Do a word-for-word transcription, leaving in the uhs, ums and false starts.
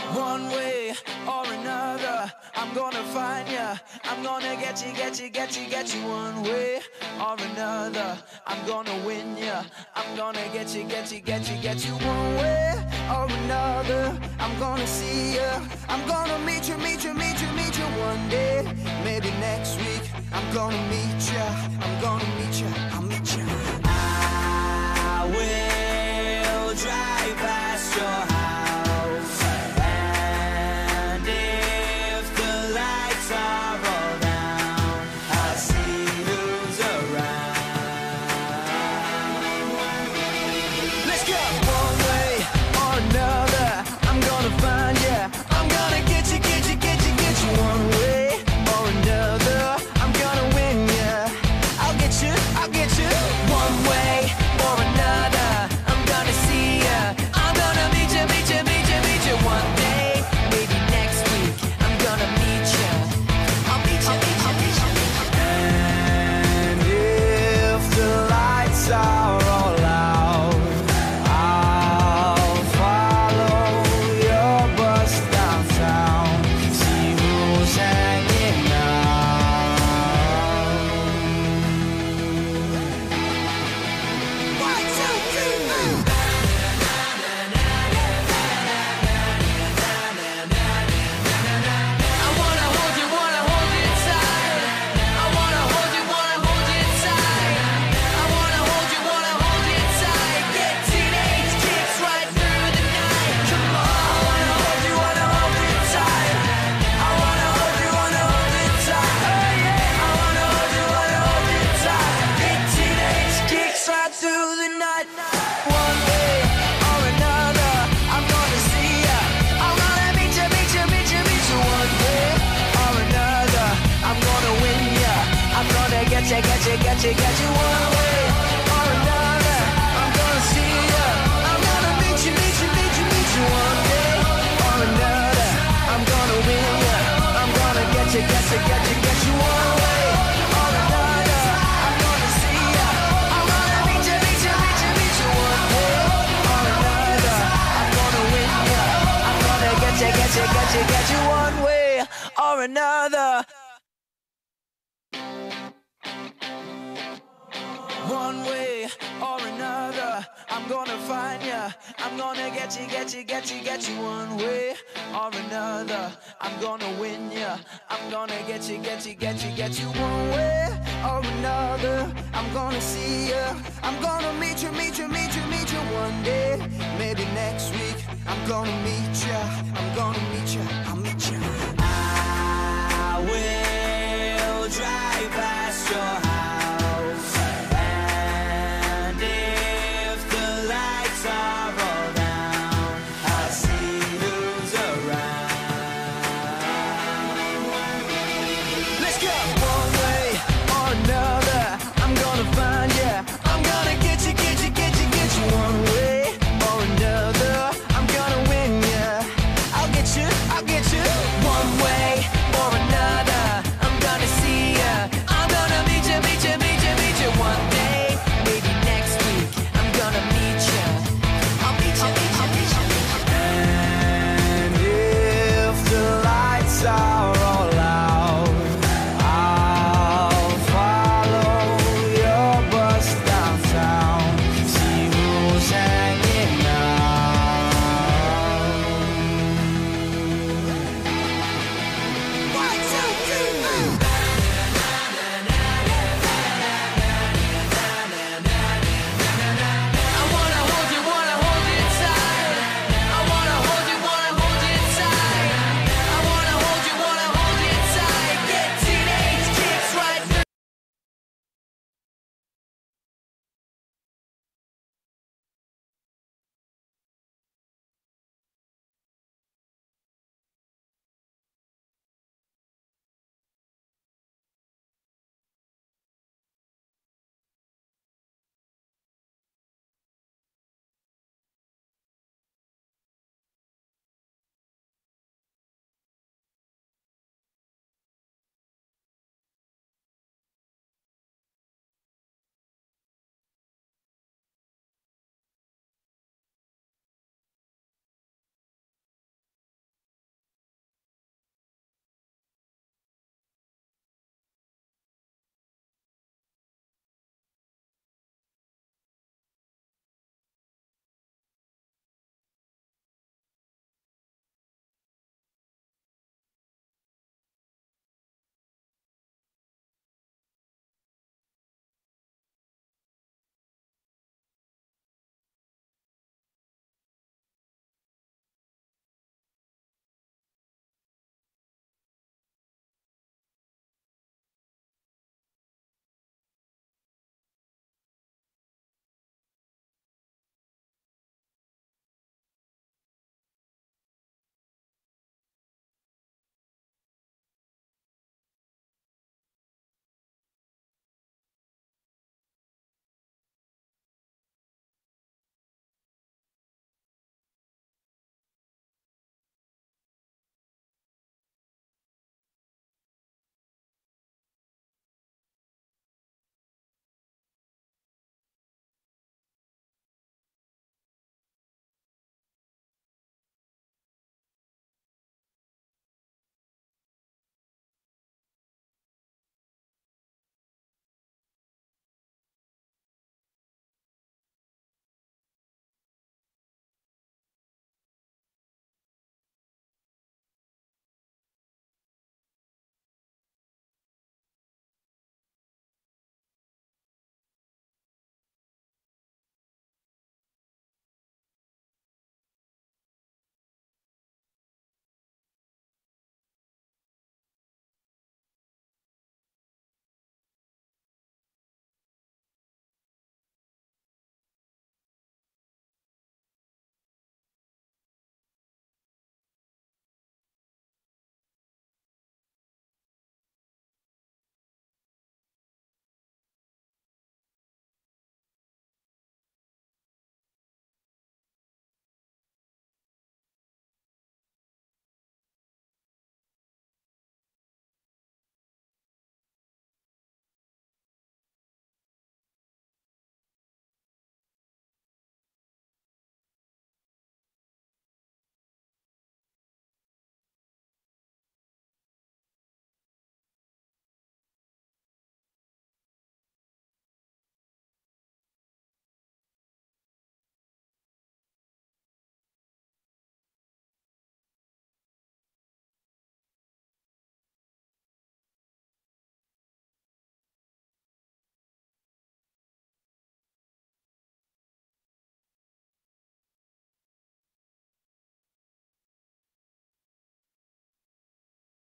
One way or another, I'm gonna find ya. I'm gonna get you, get you, get you, get you. One way or another, I'm gonna win ya. I'm gonna get you, get you, get you, get you. One way or another, I'm gonna see ya. I'm gonna meet you, meet you, meet you, meet you one day. Maybe next week, I'm gonna meet ya. I'm gonna meet ya, I'll meet ya. I will drive past your house. Get you, get you, get you one way or another. I'm gonna see ya. I'm gonna meet you, meet you, meet you, meet you one day or another. I'm gonna win ya. I'm gonna get you, get you, get you, get you one way or another. I'm gonna see ya. I'm gonna meet you, meet you, meet you, meet you one day or another. I'm gonna win ya. I'm gonna get you, get you, get you, get you one way or another. One way or another, I'm gonna find ya. I'm gonna get you, get you, get you, get you. One way or another, I'm gonna win ya. I'm gonna get you, get you, get you, get you. One way or another, I'm gonna see ya. I'm gonna meet you, meet you, meet you, meet you one day. Maybe next week, I'm gonna meet ya. I'm gonna meet ya. I'm